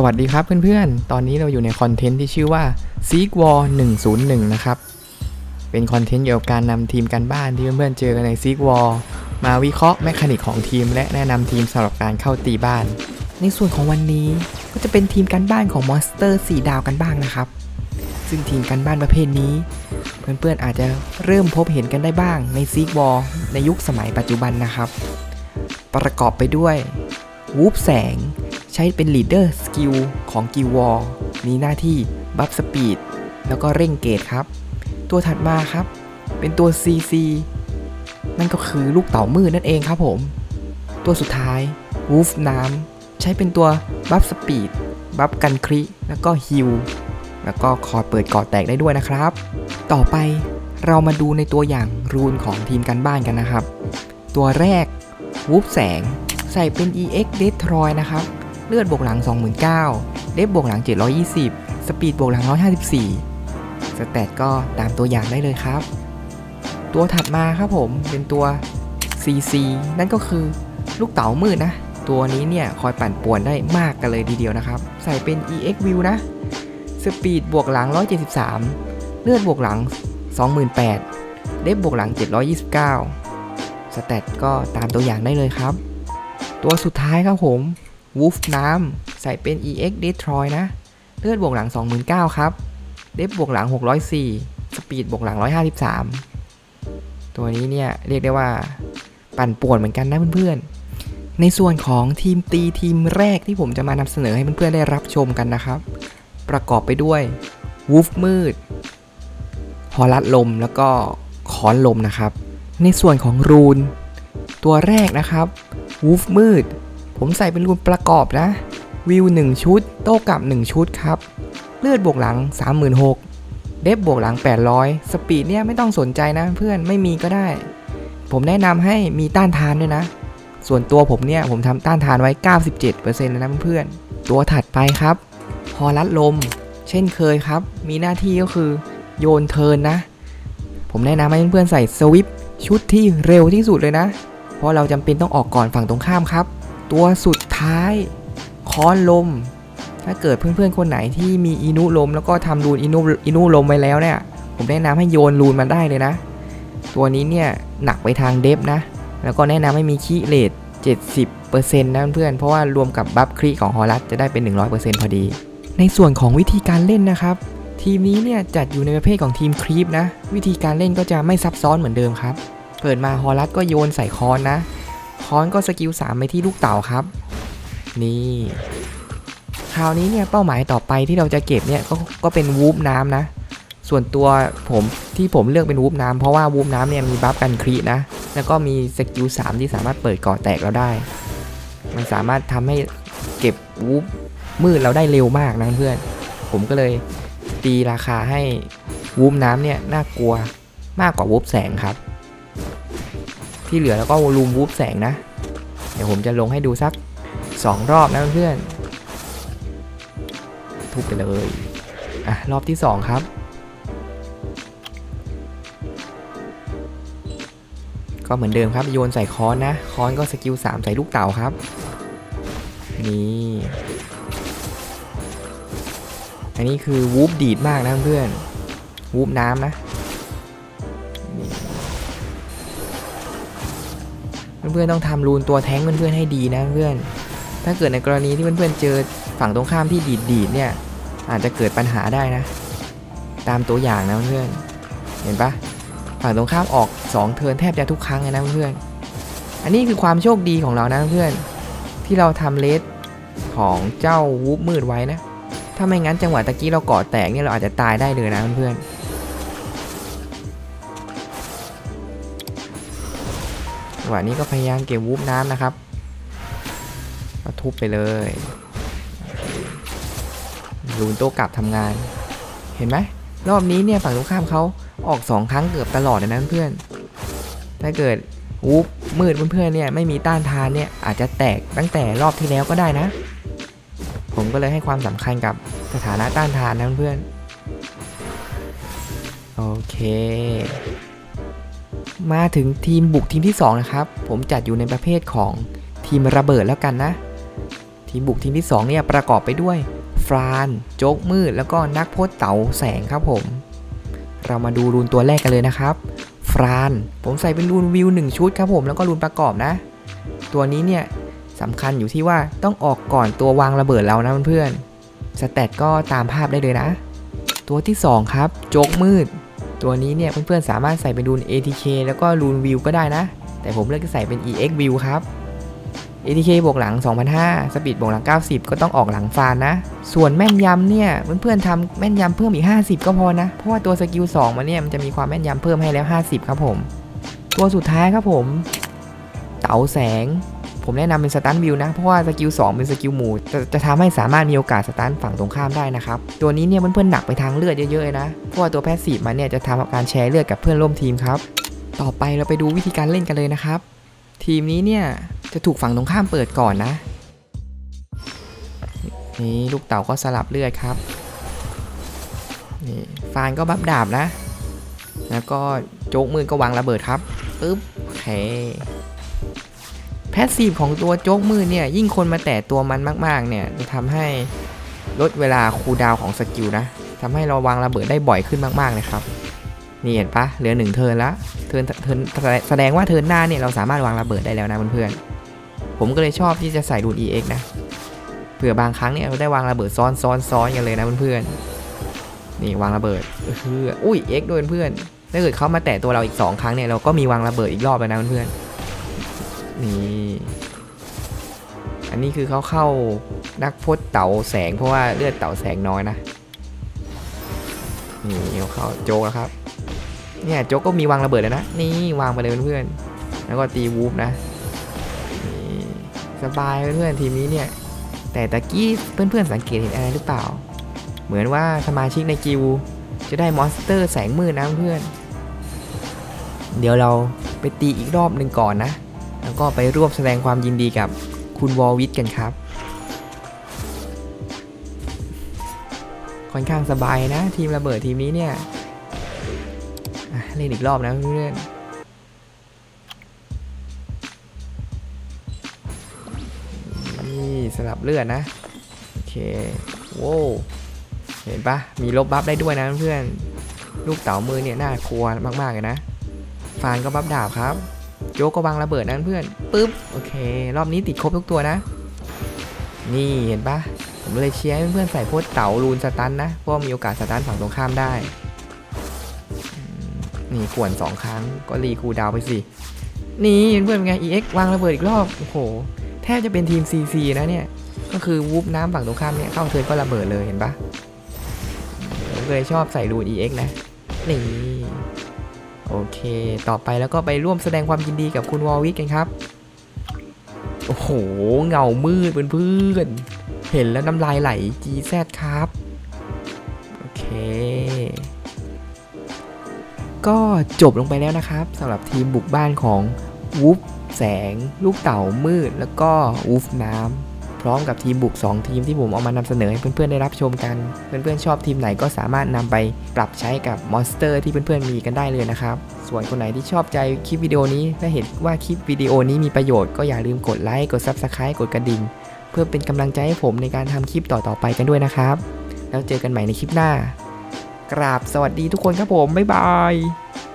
วัสดีครับเพื่อนๆตอนนี้เราอยู่ในคอนเทนต์ที่ชื่อว่า Seek War 101 นะครับเป็นคอนเทนต์เกี่ยวกับการนำทีมการบ้านที่เพื่อนๆเจอกันใน Seek War มาวิเคราะห์แมคานิกของทีมและแนะนำทีมสำหรับการเข้าตีบ้านในส่วนของวันนี้ก็จะเป็นทีมการบ้านของมอนสเตอร์4 ดาวกันบ้างนะครับซึ่งทีมการบ้านประเภทนี้เพื่อนๆอาจจะเริ่มพบเห็นกันได้บ้างใน Seek War ในยุคสมัยปัจจุบันนะครับประกอบไปด้วยวูฟแสงใช้เป็นลีดเดอร์สกิลของกิลวอร์มีหน้าที่บัฟสปีดแล้วก็เร่งเกตครับตัวถัดมาครับเป็นตัว CC นั่นก็คือลูกเต่ามืดนั่นเองครับผมตัวสุดท้ายวูฟน้ำใช้เป็นตัวบัฟสปีดบัฟกันคริแล้วก็ฮิลแล้วก็คอยเปิดก่อแตกได้ด้วยนะครับต่อไปเรามาดูในตัวอย่างรูนของทีมกันบ้านกันนะครับตัวแรกวูฟแสงใส่เป็น EX Destroy นะครับเลือดบวกหลัง 29,000 เดฟบวกหลัง 720 สปีดบวกหลัง 154 สแตทก็ตามตัวอย่างได้เลยครับตัวถัดมาครับผมเป็นตัว CC นั่นก็คือลูกเต๋ามืดนะตัวนี้เนี่ยคอยปั่นป่วนได้มากกันเลยทีเดียวนะครับใส่เป็น EX View นะสปีดบวกหลัง 173 เลือดบวกหลัง 28,000 เดฟบวกหลัง 729 สแตทก็ตามตัวอย่างได้เลยครับตัวสุดท้ายครับผมวูฟน้ำใส่เป็น EX Destroy นะเลือดบวกหลัง 29,000 ครับเดฟบวกหลัง 604 สปีดบวกหลัง 153 ตัวนี้เนี่ยเรียกได้ว่าปั่นป่วนเหมือนกันนะเพื่อนๆในส่วนของทีมตีทีมแรกที่ผมจะมานำเสนอให้เพื่อนๆได้รับชมกันนะครับประกอบไปด้วยวูฟมืดฮอลัดลมแล้วก็ค้อนลมนะครับในส่วนของรูนตัวแรกนะครับวูฟมืดผมใส่เป็นรูนประกอบนะวิว1ชุดโต้กลับ1ชุดครับเลือดบวกหลัง 36,000 เดฟบวกหลัง 800 สปีดเนี่ยไม่ต้องสนใจนะเพื่อนไม่มีก็ได้ผมแนะนำให้มีต้านทานด้วยนะส่วนตัวผมเนี่ยผมทำต้านทานไว้ 97% นะเพื่อนตัวถัดไปครับฮอลัดลมเช่นเคยครับมีหน้าที่ก็คือโยนเทิร์นนะผมแนะนำให้เพื่อนๆใส่สวิปชุดที่เร็วที่สุดเลยนะเพราะเราจำเป็นต้องออกก่อนฝั่งตรงข้ามครับตัวสุดท้ายค้อนลมถ้าเกิดเพื่อนๆคนไหนที่มีอินุลมแล้วก็ทำรูนอินุลมไว้แล้วเนี่ยผมแนะนำให้โยนรูนมาได้เลยนะตัวนี้เนี่ยหนักไปทางเดฟนะแล้วก็แนะนำให้มีคีเรท 70% นะเพื่อนเพราะว่ารวมกับบัฟครีของฮอลัสจะได้เป็น 100% พอดีในส่วนของวิธีการเล่นนะครับทีมนี้เนี่ยจัดอยู่ในประเภทของทีมครีปนะวิธีการเล่นก็จะไม่ซับซ้อนเหมือนเดิมครับเปิดมาฮอลัสก็โยนใส่ค้อนนะค้อนก็สกิล3ไปที่ลูกเต่าครับนี่คราวนี้เนี่ยเป้าหมายต่อไปที่เราจะเก็บเนี่ยก็เป็นวูฟน้ำนะส่วนตัวผมเลือกเป็นวูฟน้ำเพราะว่าวูฟน้ำเนี่ยมีบัฟกันครีนะแล้วก็มีสกิล3ที่สามารถเปิดก่อแตกเราได้มันสามารถทำให้เก็บวูฟมืดเราได้เร็วมากนะเพื่อนผมก็เลยตีราคาให้วูฟน้ำเนี่ยน่ากลัวมากกว่าวูฟแสงครับที่เหลือแล้วก็รูมวูฟแสงนะเดี๋ยวผมจะลงให้ดูสัก2 รอบนะเพื่อนทุบไปเลยรอบที่2ครับก็เหมือนเดิมครับโยนใส่ค้อนนะค้อนก็สกิล3ใส่ลูกเต่าครับนี่อันนี้คือวูฟดีดมากนะเพื่อนวูฟน้ำนะเพื่อนๆต้องทำรูนตัวแท้งเพื่อนๆให้ดีนะเพื่อนถ้าเกิดในกรณีที่เพื่อนๆเจอฝั่งตรงข้ามที่ดีดเนี่ยอาจจะเกิดปัญหาได้นะตามตัวอย่างนะเพื่อนเห็นปะฝั่งตรงข้ามออก2 เทิร์นแทบจะทุกครั้งเลยนะเพื่อนอันนี้คือความโชคดีของเรานะเพื่อนที่เราทำเลสของเจ้าวูฟมืดไว้นะถ้าไม่งั้นจังหวะตะกี้เราเกาะแตกเนี่ยเราอาจจะตายได้เลยนะเพื่อนจังหวะนี้ก็พยายามเก็บวูฟน้ำนะครับก็ทุบไปเลยรูนโต้กลับทำงานเห็นไหมรอบนี้เนี่ยฝั่งตรงข้ามเขาออก2 ครั้งเกือบตลอดเลยนะเพื่อนถ้าเกิดวูฟมืดเพื่อนๆเนี่ยไม่มีต้านทานเนี่ยอาจจะแตกตั้งแต่รอบที่แล้วก็ได้นะผมก็เลยให้ความสำคัญกับสถานะต้านทานนะเพื่อนโอเคมาถึงทีมบุกทีมที่2นะครับผมจัดอยู่ในประเภทของทีมระเบิดแล้วกันนะทีมบุกทีมที่2เนี่ยประกอบไปด้วยฟรานโจ๊กมืดแล้วก็นักพจน์เต๋าแสงครับผมเรามาดูรูนตัวแรกกันเลยนะครับฟรานผมใส่เป็นรูนวิว1ชุดครับผมแล้วก็รูนประกอบนะตัวนี้เนี่ยสำคัญอยู่ที่ว่าต้องออกก่อนตัววางระเบิดเรานะเพื่อนๆสแตทก็ตามภาพได้เลยนะตัวที่2ครับโจ๊กมืดตัวนี้เนี่ยเพื่อนๆสามารถใส่เป็นรูน ATK แล้วก็รูนวิวก็ได้นะแต่ผมเลือกจะใส่เป็น EX View ครับ ATK บวกหลัง 2,500 สปีดบวกหลัง 90 ก็ต้องออกหลังฟานนะส่วนแม่นยำเนี่ยเพื่อนๆทำแม่นยำเพิ่มอีก 50 ก็พอนะเพราะว่าตัวสกิล 2มันเนี่ยมันจะมีความแม่นยำเพิ่มให้แล้ว 50 ครับผมตัวสุดท้ายครับผมเต๋าแสงผมแนะนำเป็นสตันวิวนะเพราะว่าสกิล 2เป็นสกิลหมู่จะทำให้สามารถมีโอกาสสตันฝั่งตรงข้ามได้นะครับตัวนี้เนี่ยเพื่อนๆหนักไปทางเลือดเยอะๆนะเพราะว่าตัวแพสซีฟมันเนี่ยจะทำการแชร์เลือดกับเพื่อนร่วมทีมครับต่อไปเราไปดูวิธีการเล่นกันเลยนะครับทีมนี้เนี่ยจะถูกฝั่งตรงข้ามเปิดก่อนนะนี่ลูกเต๋าก็สลับเลือดครับนี่ฟานก็บัฟดาบนะแล้วก็โจ๊กมือก็วางระเบิดครับปึ๊บโอเคแพสซีฟของตัวโจ๊กมือเนี่ยยิ่งคนมาแตะตัวมันมากๆเนี่ยจะทำให้ลดเวลาคูลดาวน์ของสกิลนะทำให้เราวางระเบิดได้บ่อยขึ้นมากๆเลยครับนี่เห็นปะเหลือ1เทิร์นละเทิร์นแสดงว่าเทิร์นหน้าเนี่ยเราสามารถวางระเบิดได้แล้วนะเพื่อนๆผมก็เลยชอบที่จะใส่รูน EX นะเผื่อบางครั้งเนี่ยเราได้วางระเบิดซ้อนกันเลยนะเพื่อนๆนี่วางระเบิดอุ้ย X ด้วยเพื่อนถ้าเกิดเขามาแตะตัวเราอีก2ครั้งเนี่ยเราก็มีวางระเบิดอีกรอบแล้วนะเพื่อนๆนี่อันนี้คือเขาเข้านักพจน์เต๋าแสงเพราะว่าเลือดเต๋าแสงน้อยนะนี่เขาเข้าโจแล้วครับเนี่ยโจ๊กก็มีวางระเบิดแล้วนะนี่วางไปเลยเพื่อนๆแล้วก็ตีวูฟนะนี่สบายเพื่อนๆทีมนี้เนี่ยแต่ตะกี้เพื่อนๆสังเกตเห็นอะไรหรือเปล่าเหมือนว่าสมาชิกในกิลจะได้มอนสเตอร์แสงมืดนะเพื่อนเดี๋ยวเราไปตีอีกรอบหนึ่งก่อนนะแล้วก็ไปร่วมแสดงความยินดีกับคุณวอลวิทกันครับค่อนข้างสบายนะทีมระเบิดทีมนี้เนี่ยเล่นอีกรอบนะเพื่อนนี่สลับเลือดนะโอเคโว้เห็นปะมีลบบัฟได้ด้วยนะเพื่อนลูกเต๋ามือเนี่ยน่ากลัวมากๆเลยนะฟานก็บัฟดาบครับโจ๊กก็วางระเบิดนะเพื่อนปึ๊บโอเครอบนี้ติดครบทุกตัวนะนี่เห็นปะผมเลยเชียร์ให้เพื่อนๆใส่โพสเต๋ารูนสตันนะเพราะมีโอกาสสตันฝั่งตรงข้ามได้นี่ขวน2ครั้งก็รีคูลดาวน์ไปสินี่เพื่อนๆไง EX วางระเบิดอีกรอบโอ้โหแทบจะเป็นทีม CC นะเนี่ยก็คือวูบน้ำฝั่งตรงข้ามเนี่ยเข้าเทิร์นก็ระเบิดเลยเห็นปะผมเลยชอบใส่รูน EX นะนี่โอเคต่อไปแล้วก็ไปร่วมแสดงความยินดีกับคุณวอลวิทกันครับโอ้โหเงามืดเพื่อนๆเห็นแล้วน้ำลายไหล GZ ครับโอเคก็จบลงไปแล้วนะครับสำหรับทีมบุกบ้านของวูฟแสงลูกเต๋ามืดแล้วก็วูฟน้ำพร้อมกับทีมบุก2ทีมที่ผมเอามานำเสนอให้เพื่อนๆได้รับชมกันเพื่อนๆชอบทีมไหนก็สามารถนำไปปรับใช้กับมอนสเตอร์ที่เพื่อนๆมีกันได้เลยนะครับส่วนคนไหนที่ชอบใจคลิปวิดีโอนี้และเห็นว่าคลิปวิดีโอนี้มีประโยชน์ก็อย่าลืมกดไลค์กด Subscribe กดกระดิ่งเพื่อเป็นกำลังใจให้ผมในการทำคลิปต่อๆไปกันด้วยนะครับแล้วเจอกันใหม่ในคลิปหน้ากราบสวัสดีทุกคนครับผมบ๊ายบาย